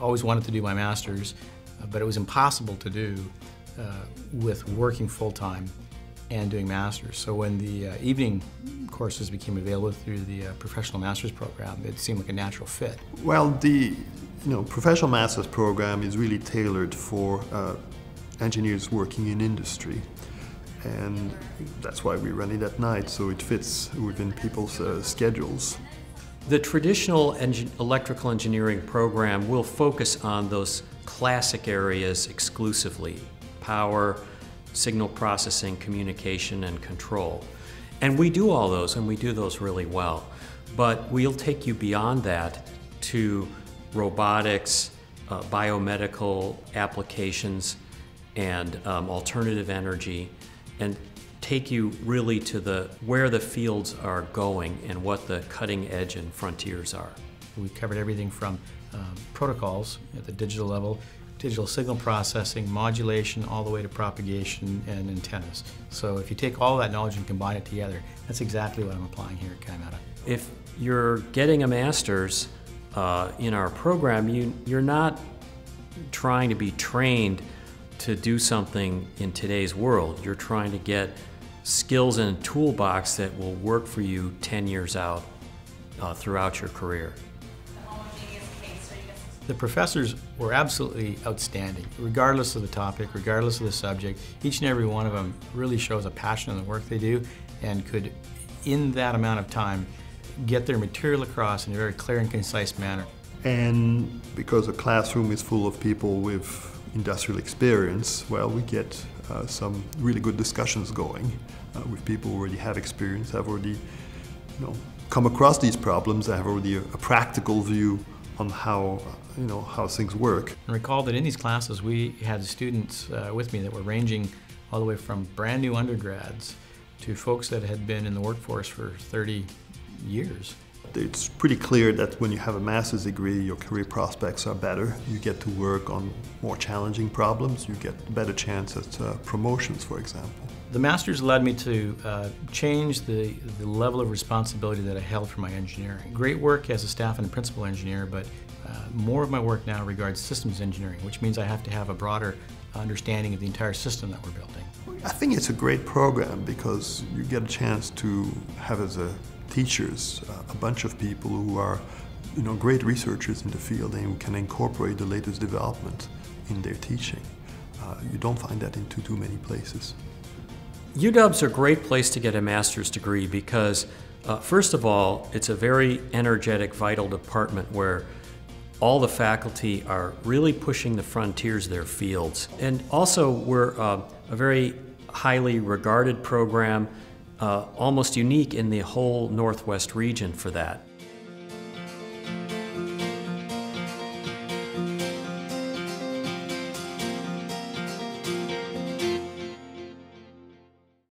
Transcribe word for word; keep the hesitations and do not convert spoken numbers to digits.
always wanted to do my master's, uh, but it was impossible to do uh, with working full-time and doing masters. So when the uh, evening courses became available through the uh, professional master's program, it seemed like a natural fit. Well, the you know, professional master's program is really tailored for uh, engineers working in industry. And that's why we run it at night, so it fits within people's uh, schedules. The traditional engin electrical engineering program will focus on those classic areas exclusively: power, signal processing, communication, and control. And we do all those, and we do those really well. But we'll take you beyond that to robotics, uh, biomedical applications, and um, alternative energy, and take you really to the where the fields are going and what the cutting edge and frontiers are. We covered everything from um, protocols at the digital level, digital signal processing, modulation, all the way to propagation and antennas. So if you take all that knowledge and combine it together, that's exactly what I'm applying here at Kaimata. If you're getting a master's uh, in our program, you, you're not trying to be trained to do something in today's world. You're trying to get skills in a toolbox that will work for you ten years out uh, throughout your career. The professors were absolutely outstanding, regardless of the topic, regardless of the subject. Each and every one of them really shows a passion in the work they do and could, in that amount of time, get their material across in a very clear and concise manner. And because the classroom is full of people with industrial experience, well, we get uh, some really good discussions going uh, with people who already have experience, have already you know, come across these problems, have already a, a practical view on how, you know, how things work. And recall that in these classes we had students uh, with me that were ranging all the way from brand new undergrads to folks that had been in the workforce for thirty years. It's pretty clear that when you have a master's degree, your career prospects are better. You get to work on more challenging problems. You get a better chance at uh, promotions, for example. The master's led me to uh, change the, the level of responsibility that I held for my engineering. Great work as a staff and a principal engineer, but uh, more of my work now regards systems engineering, which means I have to have a broader understanding of the entire system that we're building. I think it's a great program because you get a chance to have as a teachers, uh, a bunch of people who are you know, great researchers in the field and who can incorporate the latest development in their teaching. Uh, you don't find that in too, too many places. U W's a great place to get a master's degree because, uh, first of all, it's a very energetic, vital department where all the faculty are really pushing the frontiers of their fields. And also, we're uh, a very highly regarded program, Uh, almost unique in the whole Northwest region for that.